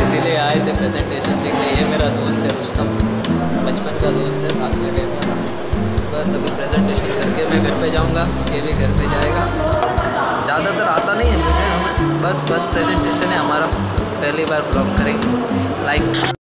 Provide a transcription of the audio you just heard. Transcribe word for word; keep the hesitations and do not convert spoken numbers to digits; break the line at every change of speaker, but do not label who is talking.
इसीलिए आए थे प्रेजेंटेशन देखने। ये मेरा दोस्त है रुस्तम, बचपन का दोस्त है, साथ में रहता था। बस अभी प्रेजेंटेशन करके मैं घर पे जाऊंगा, ये भी घर पे जाएगा। ज़्यादातर आता नहीं है मुझे, हमें बस बस प्रेजेंटेशन है हमारा, पहली बार ब्लॉग करेंगे। लाइक